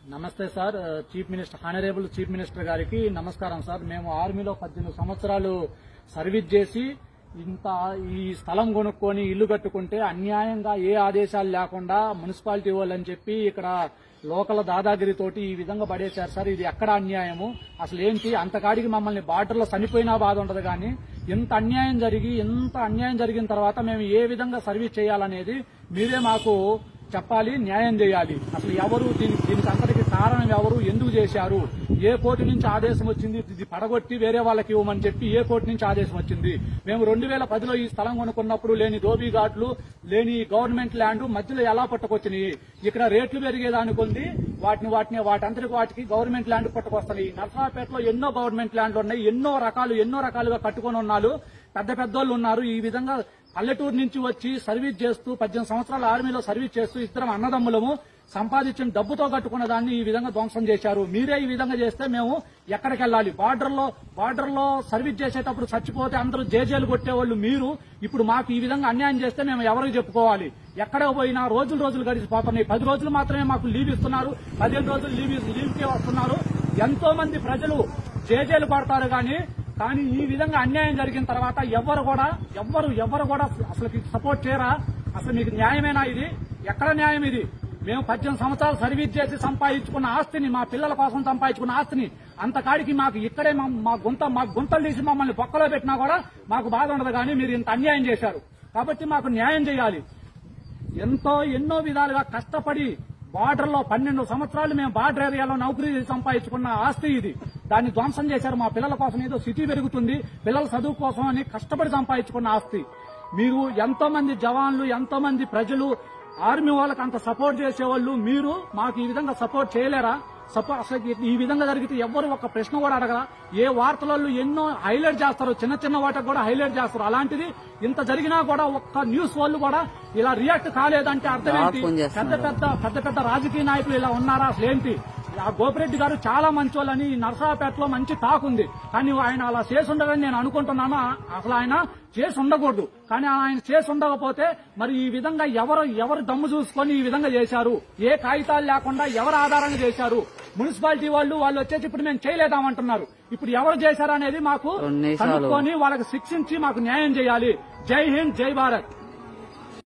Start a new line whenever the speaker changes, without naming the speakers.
నమస్తే sir. Honourable chief minister గారికి నమస్కారం సార్. మేము ఆర్మీలో 18 సంవత్సరాలు సర్వీస్ చేసి ఈ స్థలం కొనుక్కొని ఇల్లు కట్టుకుంటే అన్యాయంగా ఏ ఆదేశాలు లేకుండా మున్సిపాలిటీ వాళ్ళని చెప్పి ఇక్కడ లోకల్ దాదాగిరితోటి ఈ విధంగా పడేశారు సార్. ఇది ఎక్కడ అన్యాయము? అసలు ఏంటి? అంతకాడికి మమ్మల్ని బార్డర్లో చనిపోయినా బాధ ఉండదు కానీ ఇంత అన్యాయం జరిగిన తర్వాత మేము ఏ విధంగా సర్వీస్ చేయాలనేది మీరే మాకు చెప్పాలి, న్యాయం చేయాలి. అసలు ఎవరు దీనికి అంతటికి కారణం ఎవరు, ఎందుకు చేశారు, ఏ కోర్టు నుంచి ఆదేశం వచ్చింది, ఇది పడగొట్టి వేరే వాళ్ళకి ఇవ్వమని చెప్పి ఏ కోర్టు నుంచి ఆదేశం వచ్చింది? మేము 2010లో ఈ స్థలం కొనుక్కున్నప్పుడు లేని దోబీ ఘాట్లు, లేని గవర్నమెంట్ ల్యాండ్ మధ్యలో ఎలా పట్టుకొచ్చినాయి? ఇక్కడ రేట్లు పెరిగేదానికొంది వాటంతటికి గవర్నమెంట్ ల్యాండ్ పట్టుకొస్తున్నాయి. నర్సరావుపేటలో ఎన్నో గవర్నమెంట్ ల్యాండ్లు ఉన్నాయి, ఎన్నో రకాలుగా కట్టుకొని ఉన్నారు, పెద్దోళ్ళు ఉన్నారు. ఈ విధంగా పల్లెటూరు నుంచి వచ్చి సర్వీస్ చేస్తూ 18 సంవత్సరాల ఆర్మీలో సర్వీస్ చేస్తూ ఇద్దరం అన్నదమ్ములము సంపాదించిన డబ్బుతో కట్టుకున్న దాన్ని ఈ విధంగా ధ్వంసం చేశారు. మీరే ఈ విధంగా చేస్తే మేము ఎక్కడికి వెళ్ళాలి? బార్డర్లో సర్వీస్ చేసేటప్పుడు చచ్చిపోతే అందరూ జేజేలు కొట్టేవాళ్ళు మీరు ఇప్పుడు మాకు ఈ విధంగా అన్యాయం చేస్తే మేము ఎవరికి చెప్పుకోవాలి? ఎక్కడికి పోయినా రోజులు గడిచిపోతున్నాయి. 10 రోజులు మాత్రమే మాకు లీవ్ ఇస్తున్నారు, 15 రోజులు లీవ్కే వస్తున్నారు. ఎంతో మంది ప్రజలు జేజేలు పడతారు కానీ ఈ విధంగా అన్యాయం జరిగిన తర్వాత ఎవరు కూడా అసలు సపోర్ట్ చేయరా? అసలు మీకు న్యాయమేనా ఇది? ఎక్కడ న్యాయం ఇది? మేము 18 సంవత్సరాలు సర్వీస్ చేసి సంపాదించుకున్న ఆస్తిని, మా పిల్లల కోసం సంపాదించుకున్న ఆస్తిని అంతకాడికి మాకు ఇక్కడే మా గుంతలు తీసి మమ్మల్ని బొక్కలో పెట్టినా కూడా మాకు బాధ ఉండదు కానీ మీరు ఇంత అన్యాయం చేశారు. కాబట్టి మాకు న్యాయం చేయాలి. ఎన్నో విధాలుగా కష్టపడి బార్డర్లో 12 సంవత్సరాలు మేము బార్డర్ ఏరియాలో నౌకరీ సంపాదించుకున్న ఆస్తి ఇది. దాన్ని ధ్వంసం చేశారు. మా పిల్లల కోసం ఏదో సిటీ పెరుగుతుంది, పిల్లల చదువు కోసం అని కష్టపడి సంపాదించుకున్న ఆస్తి. మీరు ఎంతో మంది జవాన్లు, ఎంతో మంది ప్రజలు ఆర్మీ వాళ్ళకి అంత సపోర్ట్ చేసేవాళ్ళు మీరు మాకు ఈ విధంగా సపోర్ట్ చేయలేరా? అసలు ఈ విధంగా జరిగితే ఎవ్వరు ఒక ప్రశ్న కూడా అడగరా? ఏ వార్తలలో ఎన్నో హైలైట్ చేస్తారు, చిన్న వాటికి కూడా హైలైట్ చేస్తారు. అలాంటిది ఇంత జరిగినా కూడా ఒక్క న్యూస్ వాళ్ళు కూడా ఇలా రియాక్ట్ కాలేదంటే అర్థం ఏంటి? పెద్ద రాజకీయ నాయకులు ఇలా ఉన్నారా? అసలు ఏంటి? ఆ గోపిరెడ్డి గారు చాలా మంచోళ్ళని ఈ నర్సరావుపేటలో మంచి టాక్ ఉంది. కానీ ఆయన అలా చేసి ఉండదని నేను అనుకుంటున్నాను. అసలు ఆయన చేసి ఉండకూడదు. కానీ ఆయన చేసి ఉండకపోతే మరి ఈ విధంగా ఎవరు దమ్ము చూసుకొని ఈ విధంగా చేశారు? ఏ కాగితాలు లేకుండా ఎవరు ఆధారంగా చేశారు? మున్సిపాలిటీ వాళ్ళు వచ్చేసి ఇప్పుడు మేము చేయలేదామంటున్నారు. ఇప్పుడు ఎవరు చేశారనేది మాకు కనుక్కొని వాళ్ళకి శిక్షించి మాకు న్యాయం చేయాలి. జై హింద్, జై భారత్.